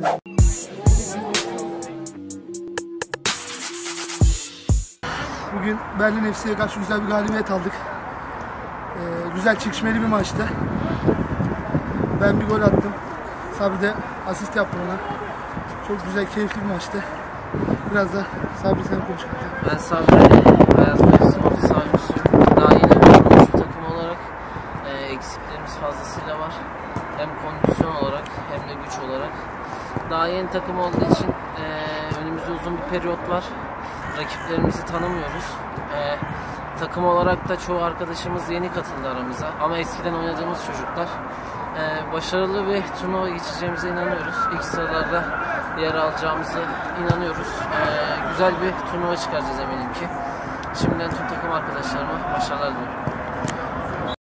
Bugün Berlin FC'ye karşı güzel bir galibiyet aldık. Güzel çekişmeli bir maçtı. Ben bir gol attım. Sabri de asist yaptı ona. Çok güzel, keyifli bir maçtı. Biraz da Sabri sen konuş. Ben Sabri, Beyaz Mersin sahibi. Daha yeni bir takım olarak eksiklerimiz fazlasıyla var. Hem kondisyon olarak hem de güç olarak. Daha yeni takım olduğu için önümüzde uzun bir periyot var. Rakiplerimizi tanımıyoruz. Takım olarak da çoğu arkadaşımız yeni katıldı aramıza. Ama eskiden oynadığımız çocuklar. Başarılı bir turnuva geçeceğimize inanıyoruz. İlk sıralarda yer alacağımıza inanıyoruz. Güzel bir turnuva çıkaracağız eminim ki. Şimdiden tüm takım arkadaşlarıma başarılar diliyorum.